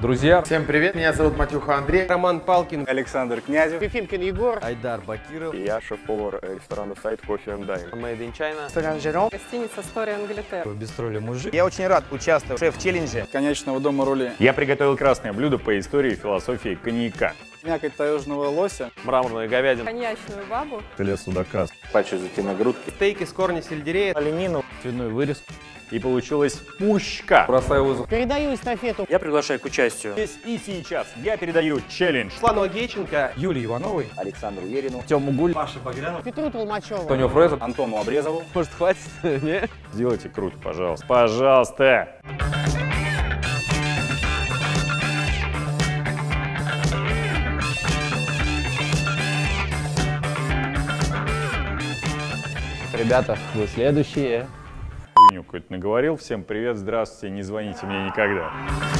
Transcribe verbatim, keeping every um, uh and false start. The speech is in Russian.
Друзья, всем привет, меня зовут Матюха Андрей, Роман Палкин, Александр Князев, Ефимкин Егор, Айдар Бакиров. и я шеф-повар ресторана сайт Coffee and Dine. Made in China, Стоян Жером, гостиница Story Англитер. В бистроли мужик. Я очень рад участвовать в шеф-челлендже Конечного дома Рули. Я приготовил красное блюдо по истории и философии коньяка. Мякоть таежного лося. мраморную говядину, Коньячную бабу. Филе судака. Пачу грудки. стейк из корня сельдерея, Оленину. Свиной вырез. И получилась пушка. бросаю вызов. Передаю эстафету Я приглашаю к участию Здесь и сейчас я передаю челлендж Слану Гейченко, Юлии Ивановой. Александру Ерину. Тему Гуль. Петру Толмачеву. Тонио Фрезер. Антону Обрезову. Может, хватит? Нет? Сделайте круто, пожалуйста. Пожалуйста. Ребята, вы следующие. Хуйню какую-то наговорил. Всем привет, здравствуйте, не звоните мне никогда.